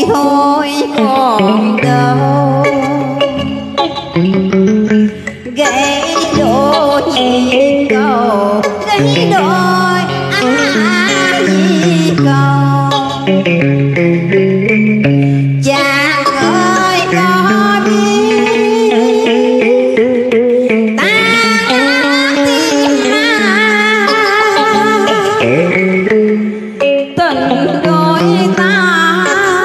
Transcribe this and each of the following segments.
thôi còn đâu gãy đôi nhị cầu gãy đôi nhị cầu chàng ơi có biết ta tim tình đôi ta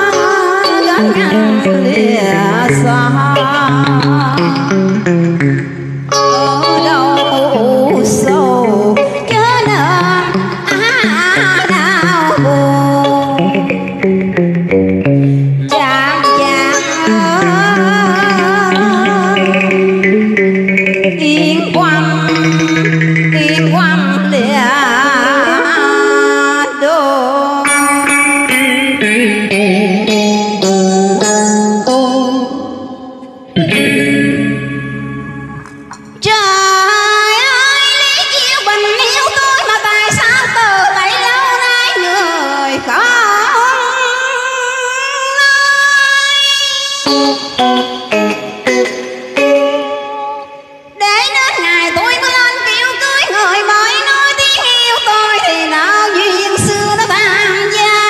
gắn lìa xa ở đâu sâu chớ nên đau buồn chàng yên quăng lìa đôi trời ơi lý chiêu bình yêu tôi mà tại sao từ lại lâu nay người không để đến ngày tôi mới lên kêu cưới người mới nói tiếng yêu tôi thì nợ duyên xưa nó tàn giá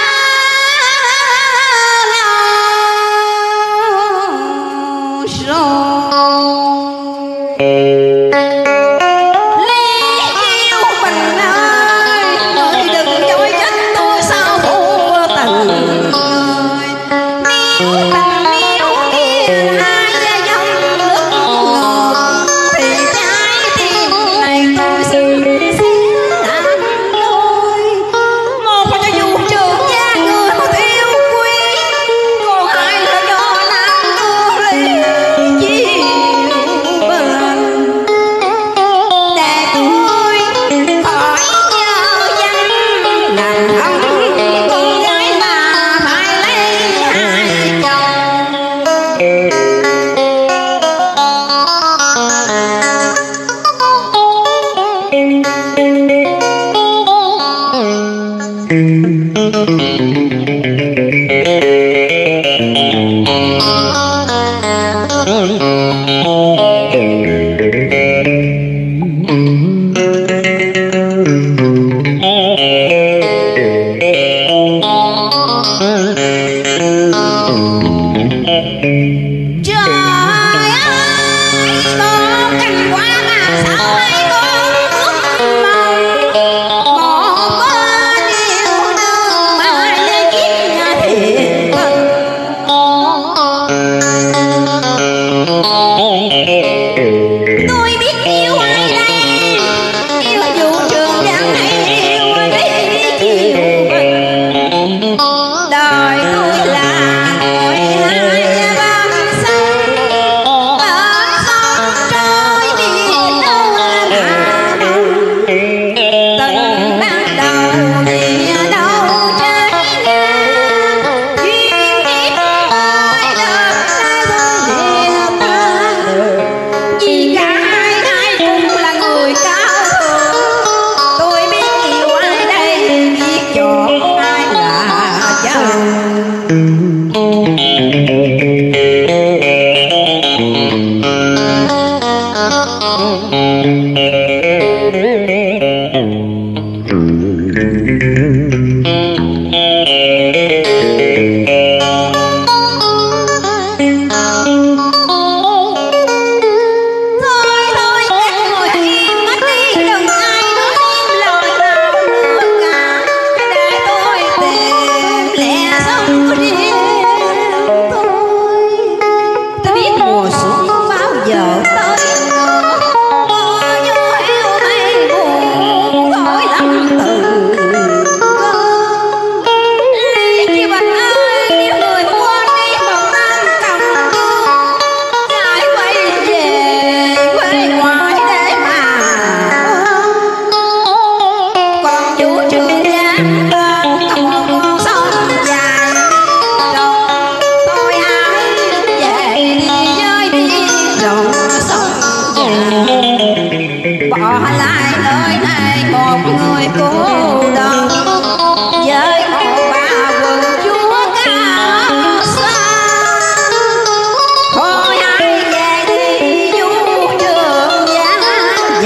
lâu rồi Lý Chiêu Bình ơi người đừng chối trách tôi sao thua tình người nếu tình yêu kia ai dòng nước ngọt thì trái tim này tôi xin làm đôi một là cho dù trường gia người một yêu quý còn hai là do nam tương Lý Chiêu Bình để tôi khỏi nhớ danh đàn ông con gái mà phải lấy hai trời ơi có cành hoa mà sao hai con ước mong một bên yêu đương mà để kiếp nhà thiệt tình tôi biết yêu ai đây yêu dù trường giang hay yêu Lý Chiêu Bình đời tôi là người hai băng xanh ở sông trôi biết đâu mà tình ban đầu vì đâu trái ngang duyên kiếp ơi đợt nay thôi lìa ta vì cả hai cùng là người cao thượng tôi biết yêu ai đây biết chọn ai là chồng thôi thôi các ngồi im mất đi đừng ai nói thêm lời nào nữa cả để tôi tìm lẽ sống riêng tôi biết mùa xuân bao giờ tới nữa mưa gió eo mây buồn gọi lắm từ cơn Lý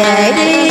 về đi